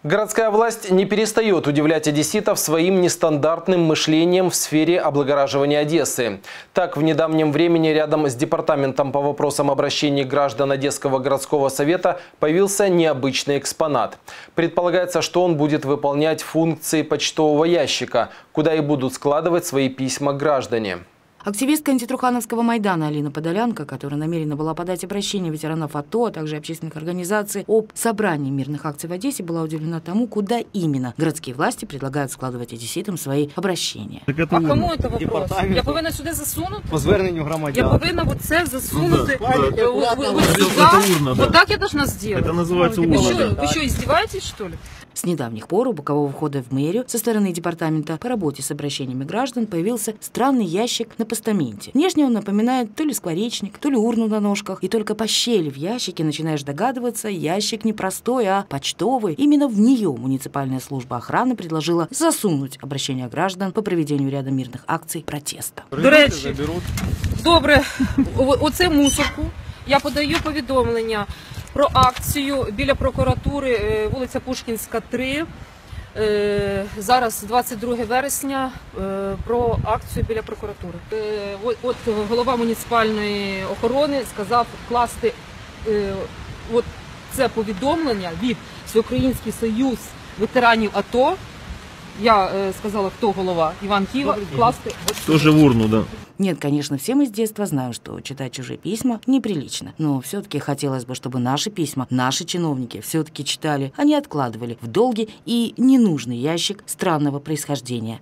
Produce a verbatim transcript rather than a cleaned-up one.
Городская власть не перестает удивлять одесситов своим нестандартным мышлением в сфере облагораживания Одессы. Так, в недавнем времени рядом с департаментом по вопросам обращений граждан Одесского городского совета появился необычный экспонат. Предполагается, что он будет выполнять функции почтового ящика, куда и будут складывать свои письма граждане. Активистка антитрухановского Майдана Алина Подолянка, которая намерена была подать обращение ветеранов АТО, а также общественных организаций об собрании мирных акций в Одессе, была удивлена тому, куда именно городские власти предлагают складывать одесситам свои обращения. Так это а кому это вопрос? Я повинна сюди засунути? По зверненню громадян. Я повинна вот це засунути? Вот так я должна сделать? Это называется урна. Вы что, издеваетесь, что ли? С недавних пор у бокового входа в мэрию со стороны департамента по работе с обращениями граждан появился странный ящик на постаменте. Внешне он напоминает то ли скворечник, то ли урну на ножках. И только по щели в ящике начинаешь догадываться, ящик не простой, а почтовый. Именно в нее муниципальная служба охраны предложила засунуть обращения граждан по проведению ряда мирных акций протеста. До речі, добре, оце мусорку. Я подаю повідомлення про акцію біля прокуратури, вулиця Пушкінська, три. Зараз двадцять друге вересня, про акцію біля прокуратури. От голова муніципальної охорони сказав вкласти от це повідомлення від Всеукраїнський союз ветеранів АТО. Я сказала, кто голова, Иван Кива, вкласти. Тоже в урну, да. Нет, конечно, все мы с детства знаем, что читать чужие письма неприлично. Но все-таки хотелось бы, чтобы наши письма, наши чиновники все-таки читали, а не откладывали в долгий и ненужный ящик странного происхождения.